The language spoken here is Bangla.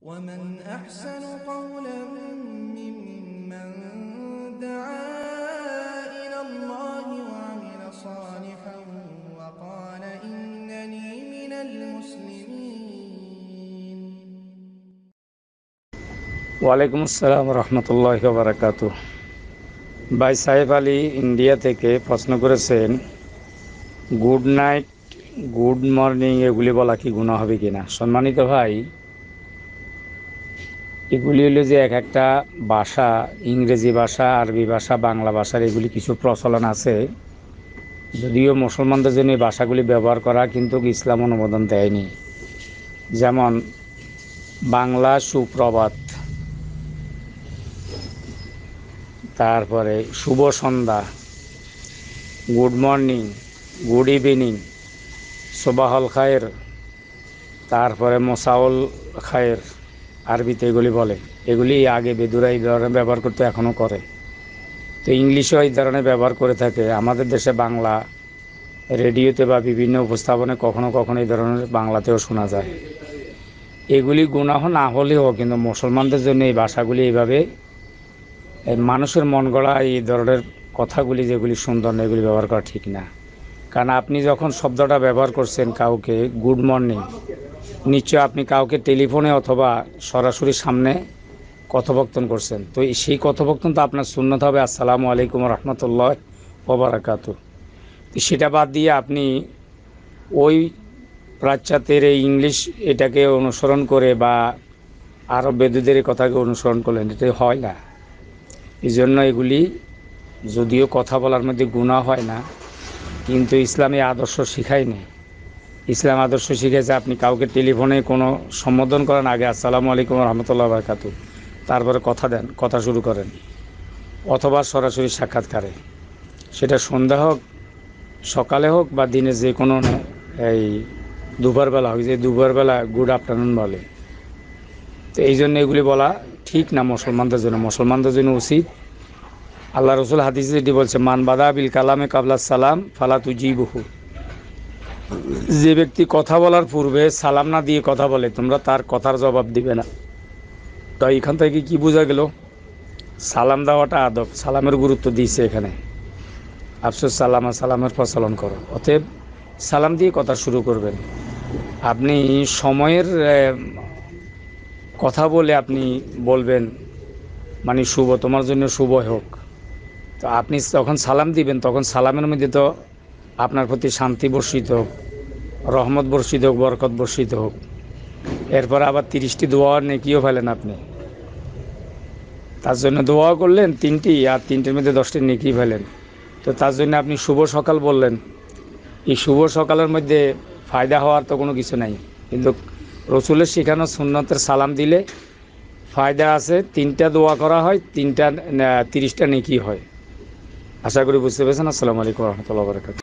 ومن أحسن قولا ممن دعا إلى الله وعمل صالحا وقال إنني من المسلمين। ওয়ালাইকুম আসসালাম রহমতুল্লাহি ওয়া বারাকাতুহু। ভাই সাহেব আলী ইন্ডিয়া থেকে প্রশ্ন করেছেন, গুড নাইট, গুড মর্নিং এগুলি বলা কি গুনাহ হবে কিনা। সম্মানিত ভাই, এগুলি হলো যে এক একটা ভাষা, ইংরেজি ভাষা, আরবি ভাষা, বাংলা ভাষার এগুলি কিছু প্রচলন আছে, যদিও মুসলমানদের জন্য এই ভাষাগুলি ব্যবহার করা কিন্তু ইসলাম অনুমোদন দেয়নি। যেমন বাংলা সুপ্রভাত, তারপরে শুভ সন্ধ্যা, গুড মর্নিং, গুড ইভিনিং, সোবাহল খায়ের, তারপরে মোসাউল খায়ের, আরবিতে এগুলি বলে। এগুলি আগে বেদুরা এই ধরনের ব্যবহার করতে এখনও করে। তো ইংলিশও এই ধরনের ব্যবহার করে থাকে। আমাদের দেশে বাংলা রেডিওতে বা বিভিন্ন উপস্থাপনে কখনো কখনো এই ধরনের বাংলাতেও শোনা যায়। এগুলি গুনাহ না হলেও কিন্তু মুসলমানদের জন্য এই ভাষাগুলি এইভাবে মানুষের মন গড়া এই ধরনের কথাগুলি যেগুলি সুন্দর না, এগুলি ব্যবহার করা ঠিক না। কারণ আপনি যখন শব্দটা ব্যবহার করছেন কাউকে গুড মর্নিং, নিশ্চয় আপনি কাউকে টেলিফোনে অথবা সরাসরি সামনে কথোপকথন করছেন। তো সেই কথোপকথন তো আপনার সুন্নত হবে আসসালামু আলাইকুম রহমতুল্লাহ ওয়া বারাকাতুহু। সেটা বাদ দিয়ে আপনি ওই পাশ্চাত্যের এই ইংলিশ এটাকে অনুসরণ করে বা আরব বেদুদের এই কথাকে অনুসরণ করলেন, এটা হয় না। এই জন্য এগুলি যদিও কথা বলার মধ্যে গুনাহ হয় না, কিন্তু ইসলামী আদর্শ শিখায়নি। ইসলাম আদর্শ শিখেছে আপনি কাউকে টেলিফোনে কোনো সম্বোধন করেন, আগে আসসালামু আলাইকুম রহমতুল্লাহ বারাকাতুহু, তারপরে কথা দেন, কথা শুরু করেন, অথবা সরাসরি সাক্ষাৎকারে, সেটা সন্ধ্যা হোক, সকালে হোক বা দিনে যে কোনো এই দুপুরবেলা হোক, যে দুপুরবেলা গুড আফটারনুন বলে। তো এই জন্য এগুলি বলা ঠিক না মুসলমানদের জন্য। মুসলমানদের জন্য উচিত, আল্লাহ রসুল হাদিসে যেটি বলছে, মান বাদা বিল কালামে কাবলা সালাম ফালা তুজিবহু, যে ব্যক্তি কথা বলার পূর্বে সালাম না দিয়ে কথা বলে তোমরা তার কথার জবাব দিবে না। তো এখান থেকে কি বোঝা গেল? সালাম দেওয়াটা আদব, সালামের গুরুত্ব দিয়েছে এখানে। আফসোস সালামা সালামের প্রচলন করো, অতএব সালাম দিয়ে কথা শুরু করবেন। আপনি সময়ের কথা বলে আপনি বলবেন মানে শুভ, তোমার জন্য শুভ হোক। তো আপনি যখন সালাম দিবেন তখন সালামের মধ্যে তো আপনার প্রতি শান্তি বর্ষিত হোক, রহমত বর্ষিত হোক, বরকত বর্ষিত হোক। এরপর আবার 30টি দোয়া নেকিও ফেলেন আপনি, তার জন্য দোয়া করলেন 3টি, আর 3টির মধ্যে 10টি নেকি ফেলেন। তো তার জন্য আপনি শুভ সকাল বললেন। এই শুভ সকালের মধ্যে ফায়দা হওয়ার তো কোনো কিছু নাই, কিন্তু রসুলের শেখানো সুন্নতের সালাম দিলে ফায়দা আছে। 3টা দোয়া করা হয়, 30টা নেকি হয়। আশা করি বুঝতে পেরেছেন। আসসালামু আলাইকুম রহমতুল্লাহ বারাকাতুহু।